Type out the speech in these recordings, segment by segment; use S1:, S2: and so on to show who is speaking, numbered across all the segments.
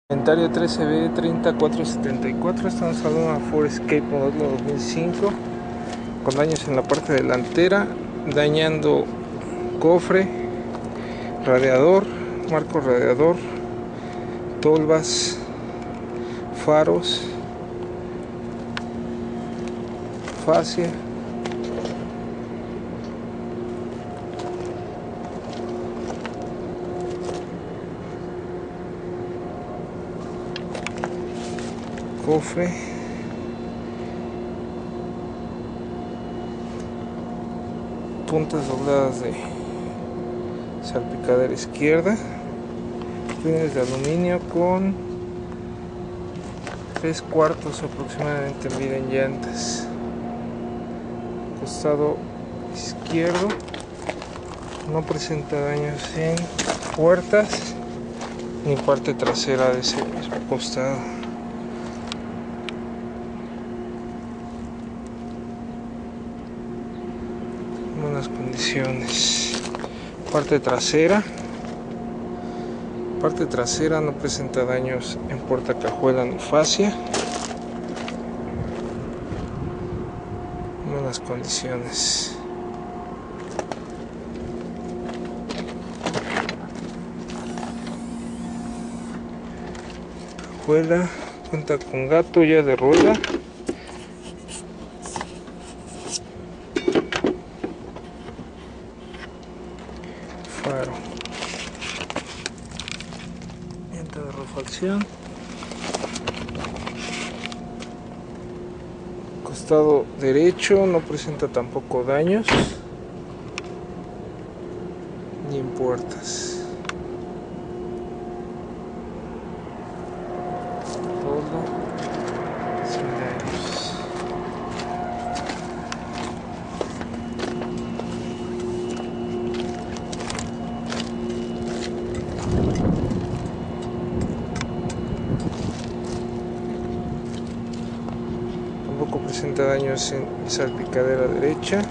S1: Inventario 13B30474. Estamos hablando de una Ford Escape modelo 2005 con daños en la parte delantera, dañando cofre, radiador, marco radiador, tolvas, faros, fascia, cofre, puntas dobladas de salpicadera izquierda, rines de aluminio con 3/4 aproximadamente en vida en llantas. Costado izquierdo no presenta daños en puertas ni parte trasera de ese mismo costado. Buenas condiciones. Parte trasera no presenta daños en portacajuela ni fascia. Buenas condiciones. Cajuela cuenta con gato ya de rueda. Faro, llanta de refacción, costado derecho no presenta tampoco daños ni en puertas. Todo sin daños. Tampoco presenta daños en salpicadera derecha.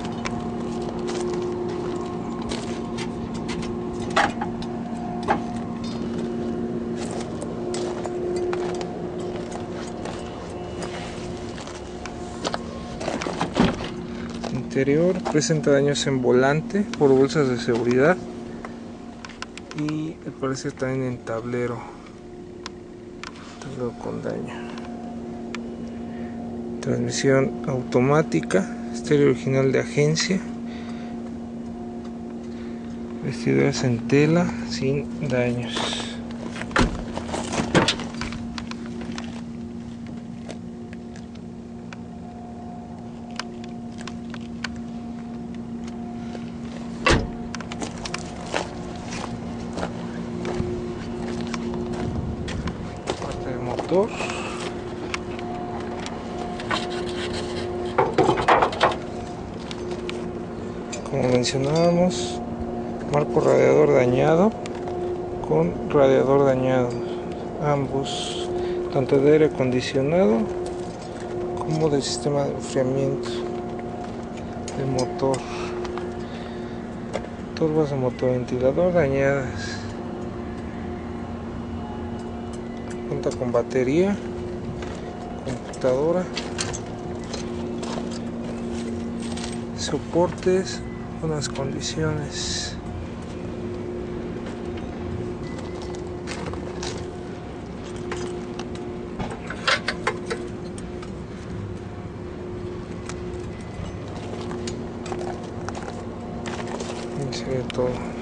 S1: Interior presenta daños en volante por bolsas de seguridad y al parecer también en tablero con daño. Transmisión automática, estéreo original de agencia, vestiduras en tela sin daños. Parte del motor. Como mencionábamos, marco radiador dañado con radiador dañado, ambos, tanto de aire acondicionado como del sistema de enfriamiento del motor. Turbos de motoventilador dañadas. Cuenta con batería, computadora, soportes, buenas condiciones. Y sería todo.